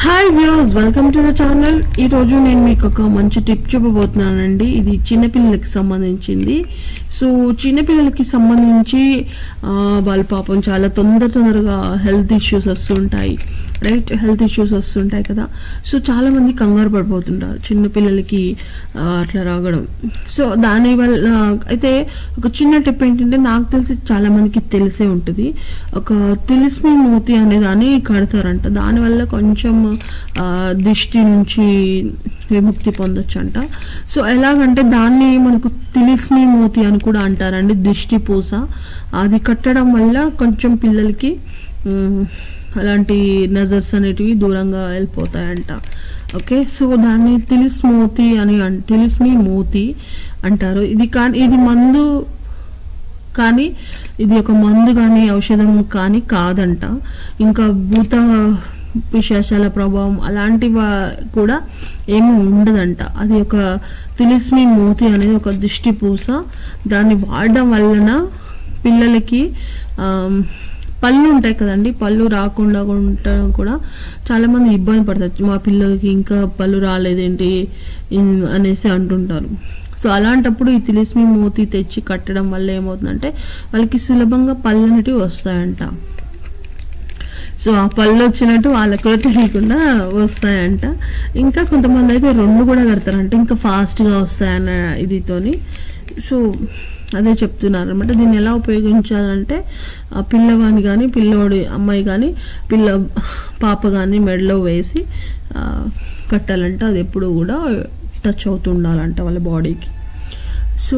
Hi viewers, welcome to the channel. ఈరోజు నేను మీకు ఒక మంచి టిప్ చూపబోతున్నానండి. ఇది చిన్నపిల్లలకి సంబంధించింది. సో చిన్నపిల్లలకి సంబంధించి వాళ్ళ పాపం చాలా తొందరగా హెల్త్ ఇష్యూస్ వస్తుంటాయి, రైట్? హెల్త్ ఇష్యూస్ వస్తుంటాయి కదా. సో చాలామంది కంగారు పడిపోతుంటారు చిన్నపిల్లలకి అట్లా రాగడం. సో దానివల్ల అయితే ఒక చిన్న టిప్ ఏంటంటే, నాకు తెలిసి చాలామందికి తెలిసే ఉంటుంది, ఒక తిలిస్మి మూతి అనే దాన్ని కడతారంట. దానివల్ల కొంచెం దిష్టి నుంచి విముక్తి పొందొచ్చు అంట. సో ఎలాగంటే దాన్ని మనకు తిలిస్మి మూతి అని కూడా అంటారండి, దిష్టి పూస. అది కట్టడం వల్ల కొంచెం పిల్లలకి అలాంటి నజర్స్ అనేటివి దూరంగా వెళ్ళిపోతాయంట. ఓకే, సో దాన్ని తిలిస్మి మూతి అంటారు. ఇది మందు కానీ, ఇది ఒక మందు కానీ ఔషధం కానీ కాదంట. ఇంకా భూత పిశాచాల ప్రభావం అలాంటివి కూడా ఏమీ ఉండదంట. అది ఒక తిలిస్మి మూతి అనేది ఒక దిష్టి పూస. దాన్ని వాడడం వలన పిల్లలకి పళ్ళు ఉంటాయి కదండి, పళ్ళు రాకుండా ఉండడం కూడా చాలామంది ఇబ్బంది పడతారు. మా పిల్లలకి ఇంకా పళ్ళు రాలేదేంటి అనేసి అంటుంటారు. సో అలాంటప్పుడు ఈ తిలిస్మి మూతి తెచ్చి కట్టడం వల్ల ఏమవుతుందంటే వాళ్ళకి సులభంగా పళ్ళు అనేటివి వస్తాయంట. సో ఆ పళ్ళు వచ్చినట్టు వాళ్ళకి కూడా తెలియకుండా వస్తాయంట. ఇంకా కొంతమంది అయితే 2 కూడా కడతారంట, ఇంకా ఫాస్ట్గా వస్తాయన్న ఇదితోని. సో అదే చెప్తున్నారు అనమాట. దీన్ని ఎలా ఉపయోగించాలంటే, పిల్లవాని కానీ పిల్లోడి అమ్మాయి కానీ పాప కానీ మెడలో వేసి కట్టాలంట. అది ఎప్పుడు కూడా టచ్ అవుతుండాలంట వాళ్ళ బాడీకి. సో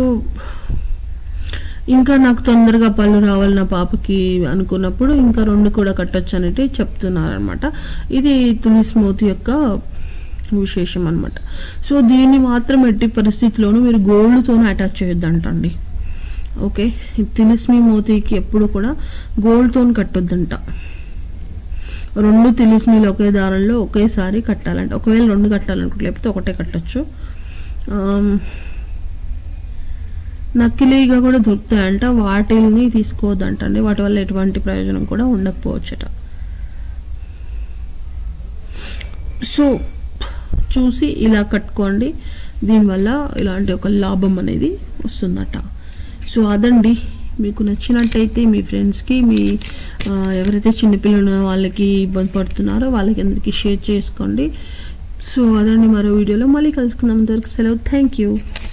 ఇంకా నాకు తొందరగా పళ్ళు రావాలి నా పాపకి అనుకున్నప్పుడు ఇంకా 2 కూడా కట్టొచ్చు అనేది చెప్తున్నారు అనమాట. ఇది తులసి మూతి యొక్క విశేషం అనమాట. సో దీన్ని మాత్రం ఎట్టి పరిస్థితిలోనూ మీరు గోల్డ్తోనే అటాచ్ చేయొద్దంటండి. ఓకే, తిలిస్మి మూతికి ఎప్పుడు కూడా గోల్డ్తో కట్టొద్దంట. 2 తిలిస్మిలు ఒకే దారంలో ఒకేసారి కట్టాలంట. ఒకవేళ 2 కట్టాలనుకుంటే, లేకపోతే ఒకటే కట్టచ్చు. నకిలీగా కూడా దొరుకుతాయంట, వాటిని తీసుకోవద్దంటండి. వాటి వల్ల ఎటువంటి ప్రయోజనం కూడా ఉండకపోవచ్చట. సో చూసి ఇలా కట్టుకోండి, దీనివల్ల ఇలాంటి ఒక లాభం అనేది వస్తుందట. సో అదండి, మీకు నచ్చినట్టయితే మీ ఫ్రెండ్స్కి, మీ ఎవరైతే చిన్నపిల్లలు వాళ్ళకి ఇబ్బంది పడుతున్నారో వాళ్ళకి అందరికీ షేర్ చేసుకోండి. సో అదండి, మరో వీడియోలో మళ్ళీ కలుసుకుందాం. అంతవరకు సెలవు. Thank you.